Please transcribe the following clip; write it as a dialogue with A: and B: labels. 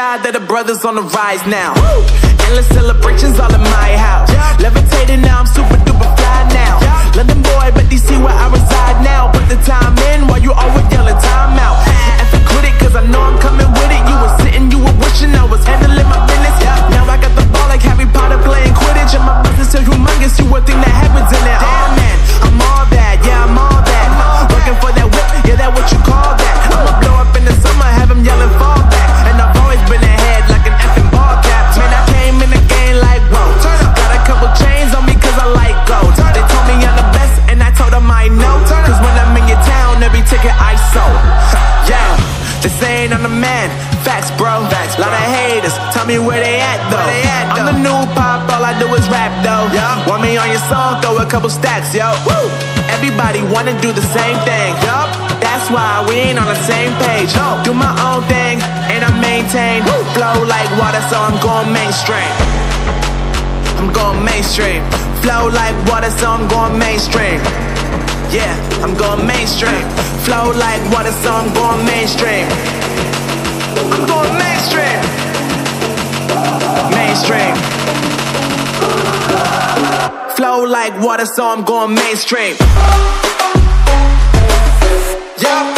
A: God that the brothers on the rise now. Endless celebrations all in my house. Levitating now, I'm super duper fly now. London boy, but DC where I reside now. Put the time in while you always yelling time out. And for quit it, cause I know I'm coming with it. You were sitting, you were wishing I was handling my business. Now I got the ball like Harry Potter playing Quidditch. And my business so humongous, you would think that happens in it. Oh man, I'm all that, yeah, I'm all that. Looking for that whip, yeah, that what you call that. I'ma blow up in the summer, have them yelling fall back. And I've always been ahead like an effing ball cap. Man, I came in the game like, whoa. Got a couple chains on me cause I like gold. They told me I'm the best and I told them I know. Cause when I'm in your town, every ticket I sold. Yeah, they saying I'm the man. Facts, bro. Lot of haters, tell me where they at though. I'm the new pop, all I do is rap though. Want me on your song, throw a couple stacks, yo. Woo! Everybody wanna do the same thing. That's why we ain't on the same page. Do my own thing and I maintain. Flow like water, so I'm going mainstream. I'm going mainstream. Flow like water, so I'm going mainstream. Yeah, I'm going mainstream. Flow like water, so I'm going mainstream. I'm going mainstream. Mainstream. Flow like water, so I'm going mainstream. Yeah.